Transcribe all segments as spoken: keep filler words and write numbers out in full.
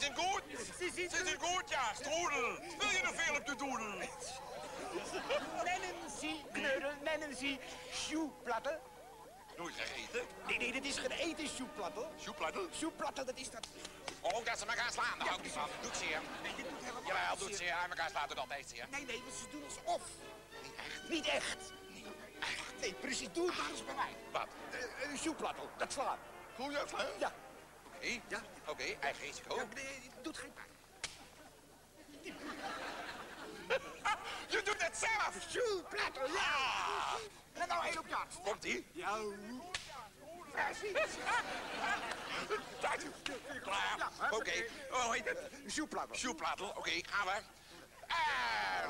sind gut? Sie sind, Sie sind gut, ja. Strudel. Wil je nog veel op de doedel? Nennen Sie, kneuren, nennen Sie sjoeplatten? Nooit gegeten. Nee, nee, dat is geen eten sjoeplatten. Sjoeplatten? Sjoeplatten, dat is dat... Oh, dat ze elkaar slaan. Daar hou ik niet van. Doet zeer. Nee, dit doet helemaal Jawel, niet doet zeer. Aan elkaar slaat het altijd zeer. Nee, nee, want ze doen alsof. Niet echt. Niet echt. Niet echt. Nee, precies, doe het maar eens bij mij. Wat? Uh, uh, sjoeplatten, dat slaan. Doe je slaan? Ja. Oké. Ja. Oké, okay. Eigen risico. Ja, nee, het doet geen pijn. Je doet het zelf! Sjoeplatten, ja! En nou één op je hart. Komt-ie? Ja. Precies. Klaar. Ja, Oké. Okay. Oh, hoe heet het? Sjoeplatten. Sjoeplatel. Oké, okay, gaan we. En...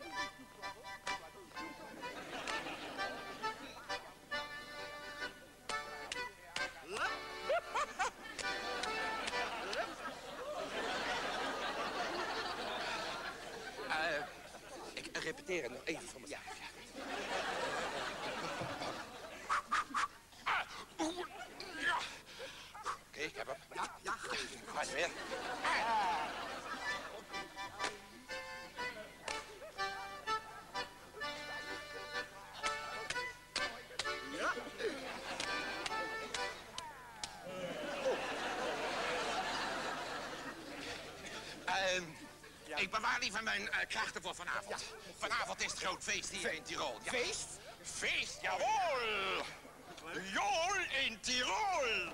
Uh, ik repeteer het nog even voor mezelf. Ja. Ja. Oké, okay, ik heb hem. Ja, ja. Ga eens weer. Ja. Uh, ja. Ik bewaar liever mijn uh, krachten voor vanavond. Ja. Vanavond is het groot feest hier Fe in Tirol. Ja. Feest? Feest, jawohl! Jol in Tirol!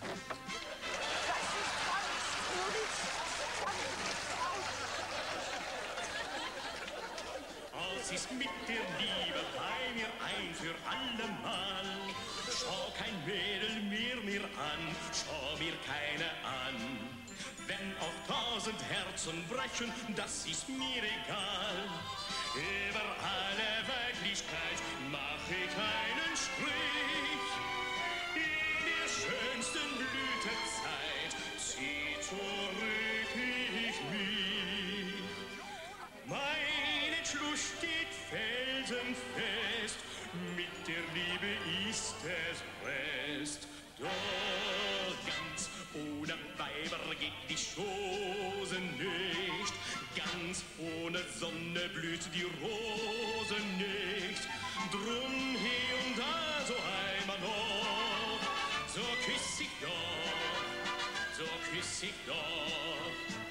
Als ist mit der Liebe bei mir ein für allemal. Schau kein Mädel mehr mir an, schau mir keine an. Wenn auch tausend Herzen brechen, das ist mir egal. Über alle Wirklichkeit mach ich einen Strich. In der schönsten Blütezeit zieh zurück ich mich. Mein Entschluss steht felsenfest, mit der Liebe ist es Rest. Doch ganz ohne Weiber geht die Chose nicht. Ganz ohne Sonne blüht die Rose nicht. Drum hier und da so einmal noch, so küss ich doch, so küss ich doch.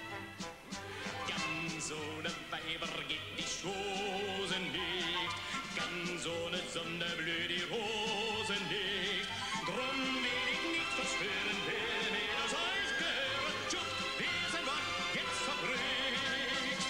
Ganz ohne Weiber geht die Chose nicht. Ganz ohne Sonne blüht die Rose nicht. Drum will ich nicht verstören, will mir das euch gehören. Tschut, wir sind wach, jetzt verbricht.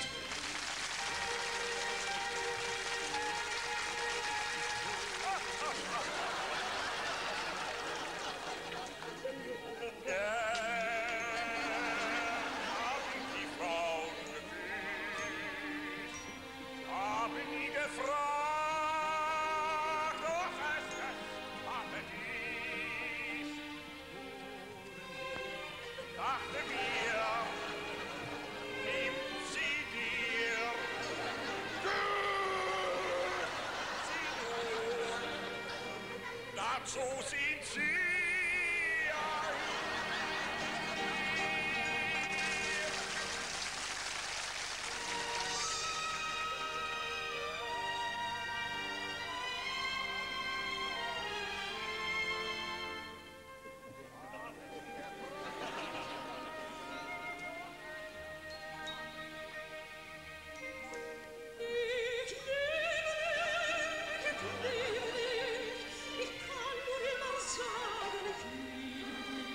So sind sie. Ich kann nur immer sagen, ich liebe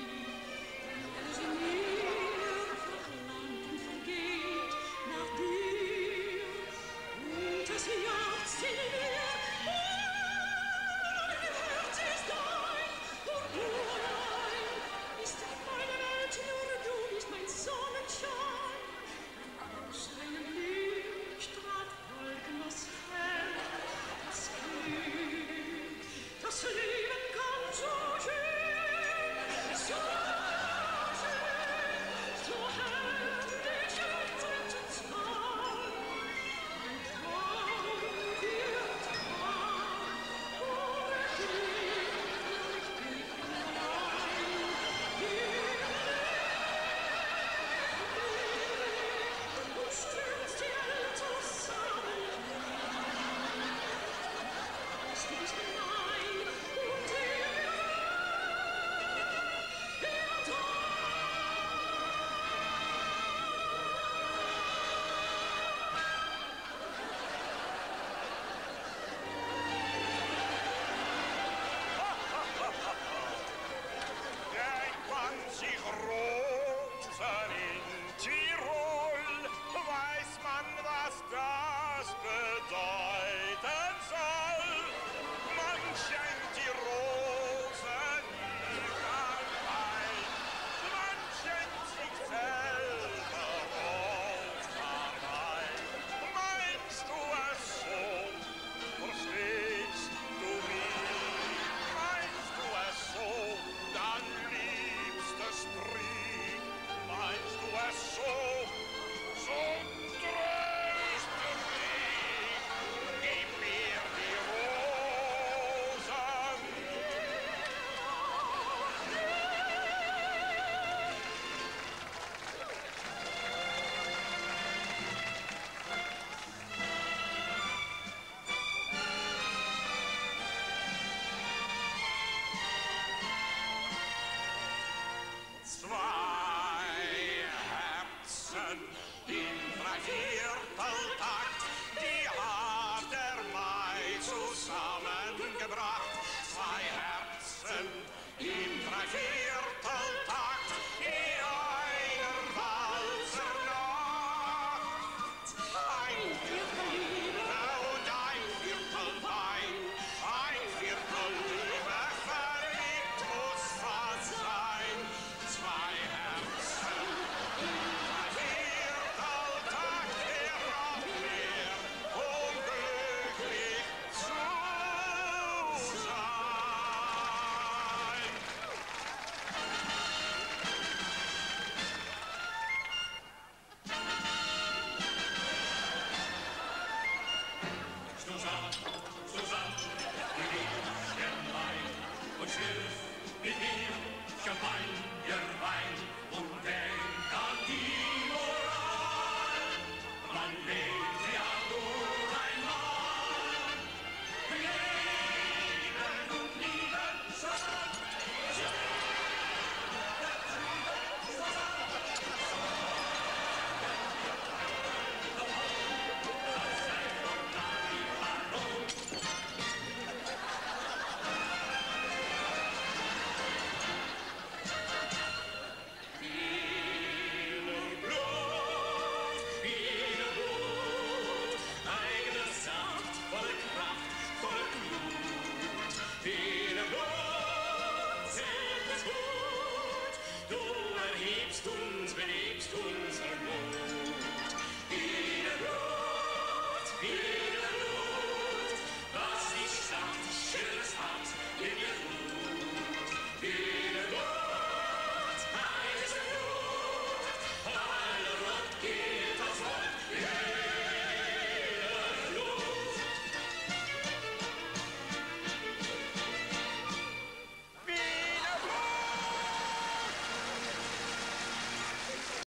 Vierteltakt, die hat der Mai zusammengebracht. Zwei Herzen im Dreivierteltakt, in einer Walzernacht. Ein Viertel Liebe und ein Viertel Wein, ein Viertel Liebe, verliebt muss was sein. Zwei Herzen im Dreivierteltakt, wer braucht mehr, um glücklich zu sein? Zusammen, zusammen, wir gehen ein und Schiff mit